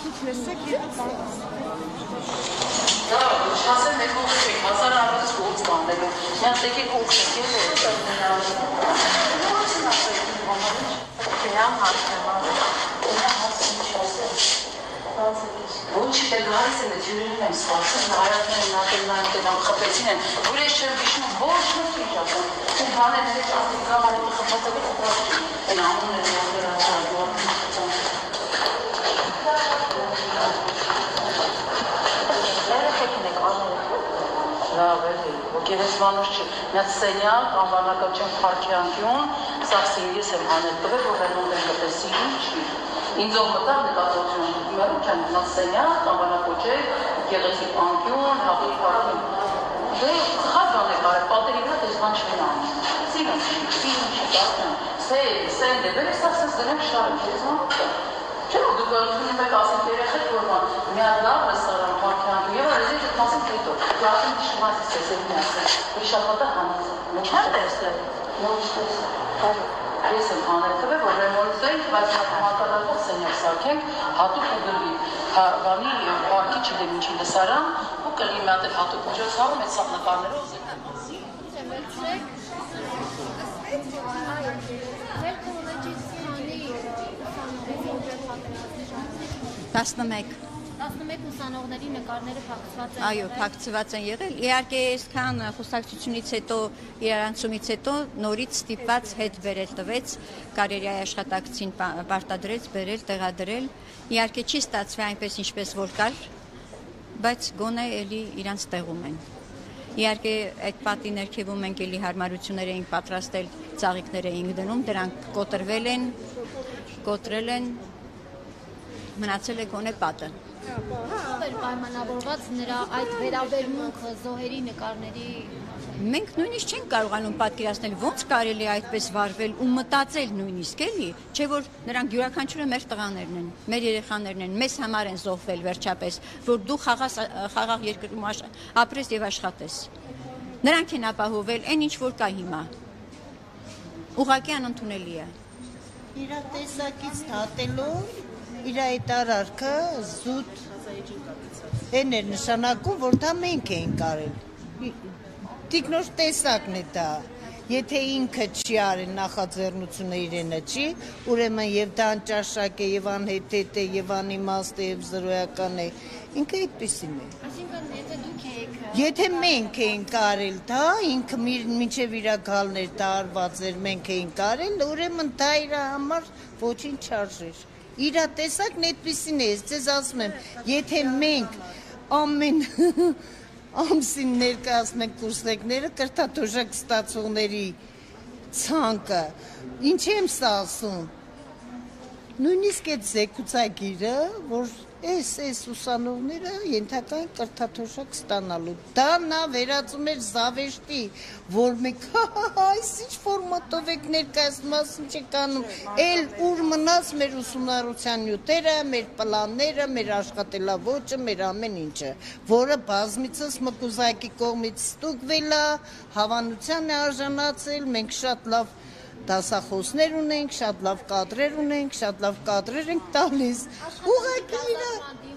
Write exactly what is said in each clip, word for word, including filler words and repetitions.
Da, șase metri și asta n-a fost scurs, doamne. Mi-a tăiat cu ușile. Nu o să n-a tăiat cu mămărici. Că-i-am altceva. Que-i-am altceva. Ոչ դեգարս են ջուրերն եմ սպասում, հայատներն ատելնային կենամ խպեցին են, որ ես չեմ վիշնում, ոչ մոտ ինչ ասում, ու բաներն ես ասում կամարի խպացակը խպացում, են ամուներ են վերացարդուար խպացան։ Երը խեքին եք աները։ Լավ էլի, որ գերեզմանուս չի, միած սենյակ, անվանակաչեմ պարքյանքյուն, սաղսին ես եմ հանել տվել, որ վերնոտ են կտեսի ինչի։ Ինձով մտավ նկատողություն մերում չեն նասենյակ, անվանակոչեր, գեղեցիկ անկյուն, հաղի պարքին։ Դե խած բան է կարև, պատերի վրա տեսման չեն անի։ Սիրում չի, սիրում չի, տասնեմ, սեյ, սեյ դեբեր ես ասես դրենք շարում, չես մանքը։ Չէ որ դուք գալությունում եք ասենք երեխեք, որ ման միատ լավ ռեստորան, պարքյանք, և արեզի դուք մասենք հետո, գարդին դիշմազից ես էլ մի ասեն, որ շապատա հանած։ Չեմ տեսել։ Նոչ տեսել։ Ես եմ հանել տվել, որ ռեմոնտենք, բայց համակալակող սենյակ սարքենք, հատուկ ու գրվի բանի պարքի չդեմ ինչի լսարան, ու կլի մի հատ էլ հատուկ ուժոց հավում, այդ սաղ նկարներով տասնմեկ տասնմեկ ուսանողների նկարները փակցված են։ Այո, փակցված են եղել։ Իհարկե, այսքան խոսակցությունից հետո, իրարանցումից հետո նորից ստիպված հետ բերել տվեց, կարիերայի աշխատակցին պարտադրեց, բերել, տեղադրել։ Իհարկե չի ստացվի այնպես ինչպես որ կար, բայց գոնե էլի իրանց տեղում են։ Իհարկե այդ պատի ներքևում ենք էլի հարմարություններ էինք պատրաստել, ծաղիկներ էինք դնում, դրանք կոտրվել են, կոտրել են, մնացել է գոնե պատը։ Ո՞վ էր պայմանավորված նրա այդ վերաբերմունքը զոհերի նկարների։ Մենք նույնիսկ չենք կարողանում պատկերացնել ոնց կարելի է այդպես վարվել ու մտածել նույնիսկ էլի, չէ որ նրանք յուրաքանչյուրը մեր տղաներն են, մեր երեխաներն են, մեզ համար են զոհվել վերջապես, որ դու խաղաղ երկրում ապրես եւ աշխատես։ Նրանք են ապահովել այն ինչ որ կա հիմա։ Ուղղակի անընդունելի է։ Իր տեսակից դատելով իր այդ արարքը զուտ են էր նշանակում, որ դա մենք էինք արել։ Տիկնոջ տեսակն է դա, եթե ինքը չի արել նախաձեռնությունը իրենը չի, ուրեմն եւ դա անճաշակ է, եւ անհեթեթ է, եւ անիմաստ է, եւ զրոյական է, ինքը այդպեսին է։ Այսինքն, եթե դուք եք… Եթե մենք էինք արել դա, ինքը մինչև իր գալներ դա արված էր, մենք էինք արել, ուրեմն դա իր համար ոչինչ չարժեր։ Իր տեսակն այդպեսին է, ես ձեզ ասում եմ, եթե մենք ամեն ամսին ներկայացնում ենք կուրսնեկները կրթաթոշակ ստացողների ցանկը, ինչ եմ սա ասում, նույնիսկ այդ զեկուցագիրը, որ այս այս ուսանողները ենթակա են կրթաթոշակ ստանալու, դա նա վերածում էր զավեշտի, որ մենք այս ինչ ֆորմատով եք ներկայացնում, ասում չեք անում, էլ ուր մնաց մեր ուսումնառության նյութերը, մեր պլանները, մեր աշխատելավոճը, մեր ամեն ինչը, որը բազմիցս մկուզակի կողմից ստուգվել է, հավանության է արժանացել, մենք շատ լավ դասախոսներ ունենք, շատ լավ կադրեր ունենք, շատ լավ կադրեր ենք տալիս, ուղղակի իրա…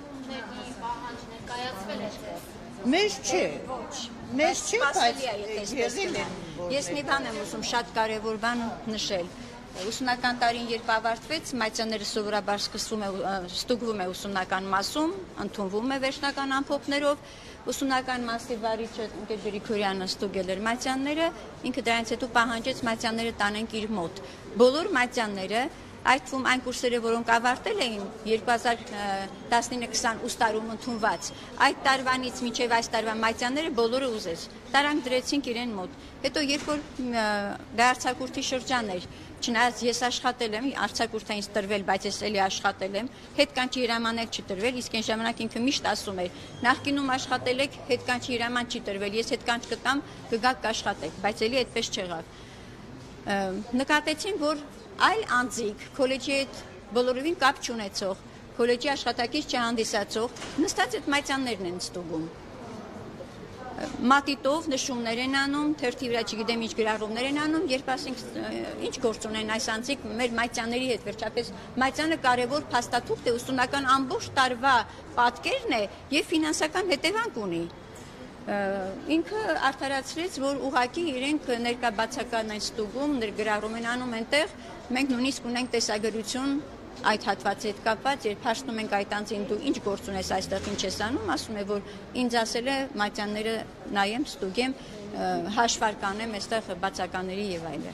Մեզ չէ, մեզ չէ, բայց եղել են։ Ես մի բան եմ ուզում շատ կարևոր բան նշել։ Ուսումնական տարին երբ ավարտվեց, մայցյանները սովորաբար սկսվում է, ստուգվում է ուսումնական մասում, ընդունվում է վերջնական ամփոփներով, ուսումնական մասի վարիչը ընկեր Գրիգորյանը ստուգել էր մայցյանները, ինքը դրանից հետո պահանջեց մայցյանները տանենք իր մոտ։ Բոլոր մայցյանները, այդ թվում այն կուրսերը, որոնք ավարտել էին երկու հազար տասնինը քսան տարում ընդունված, այդ տարվանից մինչև այս տարվա մայցյանները բոլորը ուզեց, տարանք դրեցինք իրեն մոտ։ Հետո երբ որ գայարցակուրդի շրջան էր, չնայած ես աշխատել եմ, արձակուրդը ինձ տրվել, բայց ես էլի աշխատել եմ, հետկանչի հրամանել չի տրվել, իսկ այն ժամանակ ինքը միշտ ասում էր, նախկինում աշխատել եք, հետկանչի հրաման չի տրվել, ես հետկանչ կտամ, կգաք կաշխատեք, բայց էլի այդպես չեղավ։ Նկատեցին, որ այլ անձիկ, քոլեջի հետ բոլորովին կապ չունեցող, քոլեջի աշխատակից չհանդիսացող, նստած այդ մայցյաններն են ստուգում։ մատիտով նշումներ են անում, թերթի վրա չգիտեմ ինչ գրառումներ են անում, երբ ասենք ինչ գործ ունեն այս անձիկ մեր մայցյանների հետ, վերջապես մայցյանը կարևոր փաստաթուղթ է, ուսումնական ամբողջ տարվա պատկերն է եւ ֆինանսական հետևանք ունի։ Ինքը արդարացրեց, որ ուղղակի իրենք ներկա բացական այն ստուգում, գրառում են անում այնտեղ, մենք նույնիսկ ունենք տեսագրություն այդ հատվածի հետ կապված, երբ հաշտում ենք այդ անձին դու ինչ գործ ունես այստեղ, ինչ ես անում, ասում է, որ ինձ ասել է մատյանները նայեմ, ստուգեմ, հաշվար կանեմ այստեղ բացականների եւ այլն։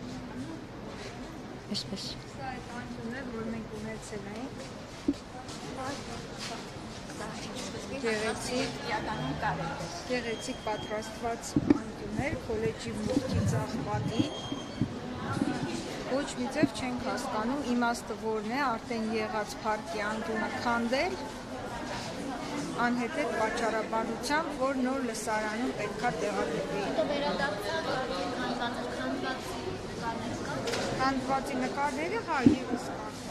Այսպես։ Սա այդ անկյունն է, որ մենք ունեցել ենք։ Գեղեցիկ, գեղեցիկ պատրաստված անկյուններ, քոլեջի մուտքի ձախ պատի։ Ոչ մի ձև չենք հասկանում, իմաստը որն է, արդեն եղած փառքի անկյունը քանդել, անհետետ պատճառաբանությամբ, որ նոր լսարանում պետքա տեղադրվի։ Հետո վերադարձավ արդեն քանդված քանդված նկարներ կան։ Քանդվածի նկարները հա ևս կան։